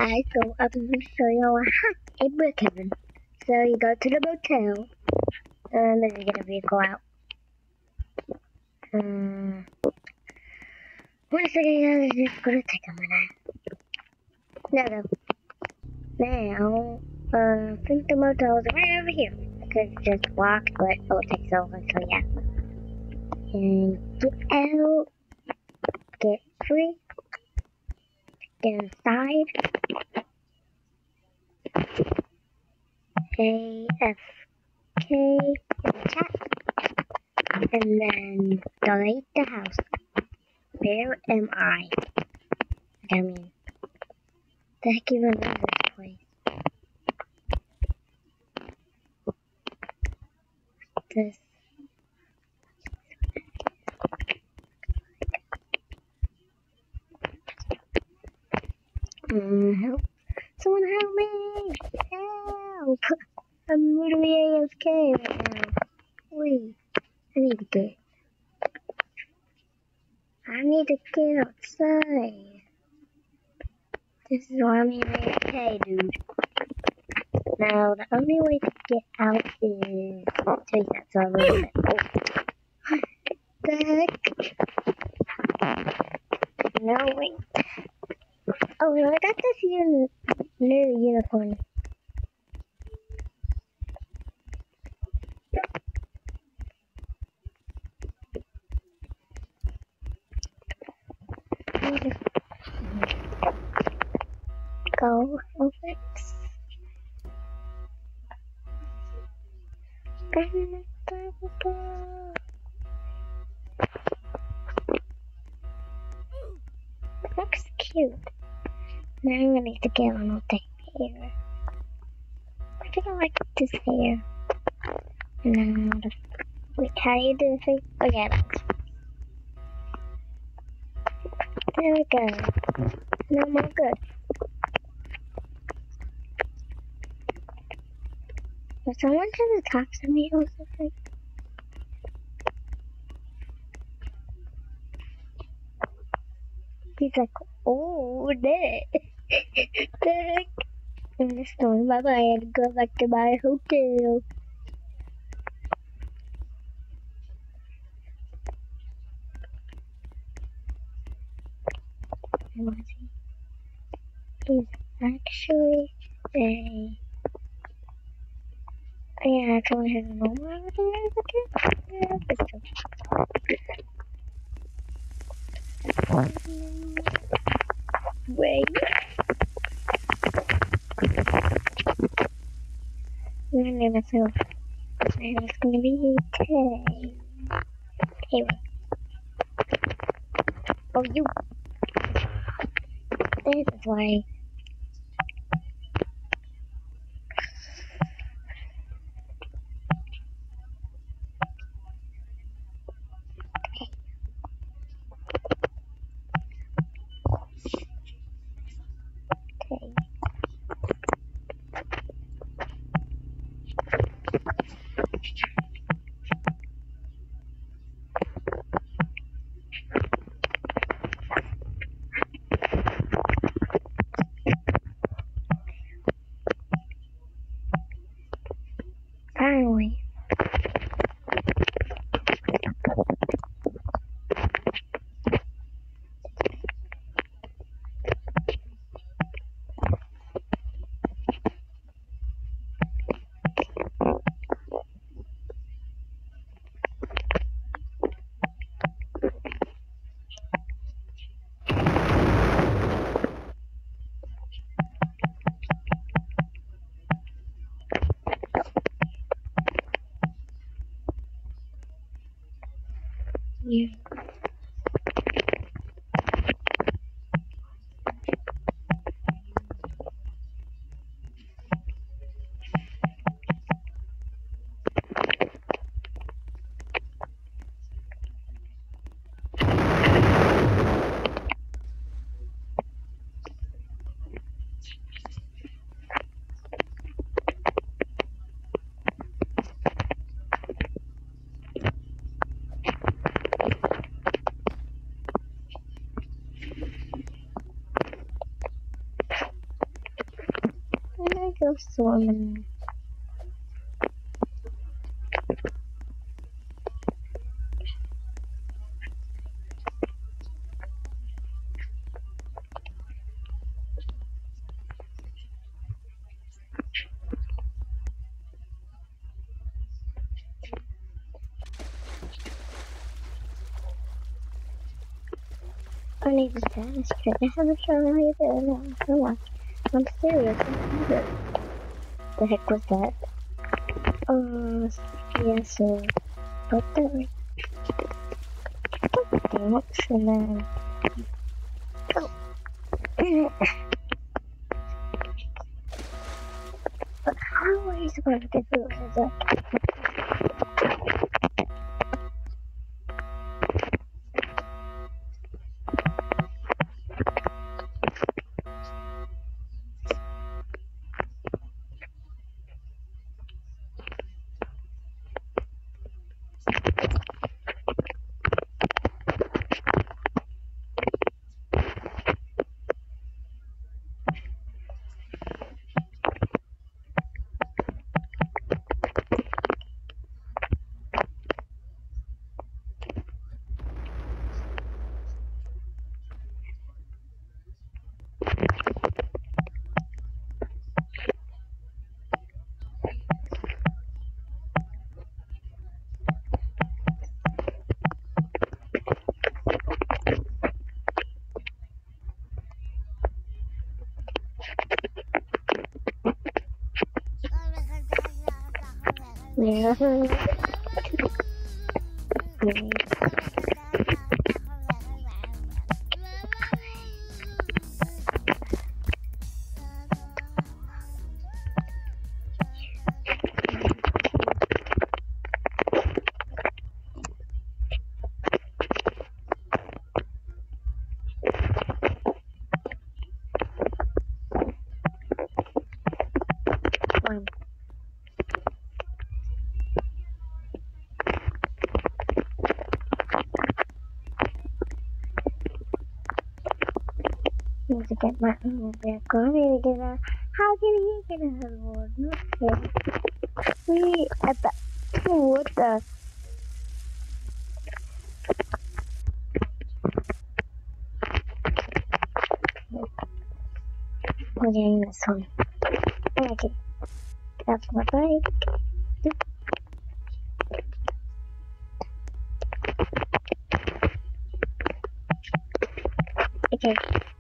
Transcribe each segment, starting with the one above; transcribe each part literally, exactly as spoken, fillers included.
Alright, so I'm going to show you a, a brookhaven. So you go to the motel, and then you get a vehicle out. Um, one second, it's just going to take a minute. Now, now, uh, I think the motel is right over here. I could just walk, but it will take so long, so yeah. And get out, get free, get inside. A F K in the chat, and then donate the house. Where am I? I mean, the heck even is this place? This. Um, help. Someone help me! Help! I'm literally A F K right now. Wait, I need to get. I need to get outside. This is why I'm in A F K, dude. Now, the only way to get out is to take that so a little bit. Oh. The heck? No, wait. Oh, no, I got this uni new unicorn. Go over it. Looks cute. Now I'm gonna need to get on all the hair. I think I like this hair. Now, the, wait, how do you do the thing? Oh yeah, that's. There we go. Now I'm all good. Was someone trying to talk to me or something? He's like, oh, that. The heck? I'm just going bye bye and go back to my hotel. He's actually a. Yeah, actually has a normal avatar. Yeah, but still. Wait. I'm gonna name myself. My name is gonna be Tay. Anyway. Oh, you. This is why. Okay. Finally. Yeah. I go swimming. I need to fast trick. I haven't shown how you do it. No, come on. I'm serious. I'm serious. The heck was that? Uh, yeah, so, but the, thanks, and then, oh, but how are you supposed to do this? Yeah. One. Need to get my own vehicle. I need to get a. How can you get a reward? Not fair. We at the. What the? We're getting this one. I like it. That's my bike. Okay.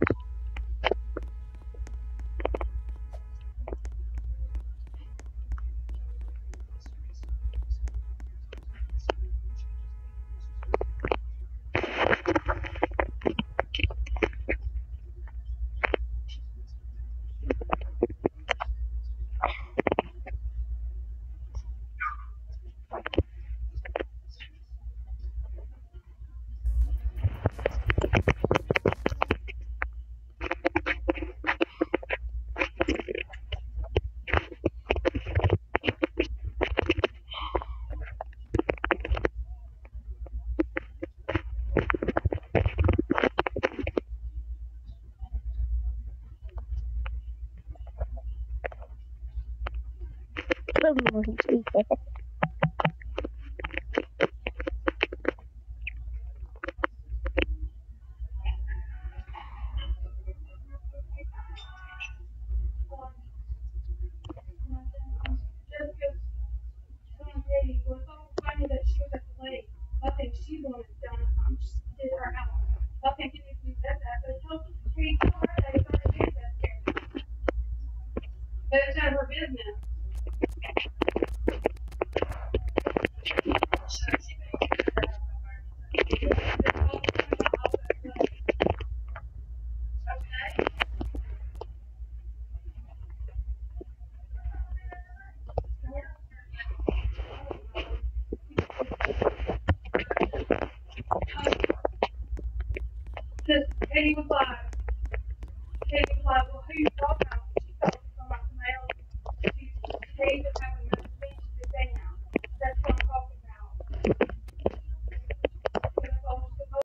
But it's none of her business. Because Katie was like, Katie was like, well, who you talking about? She thought it was somebody else. She, Katie was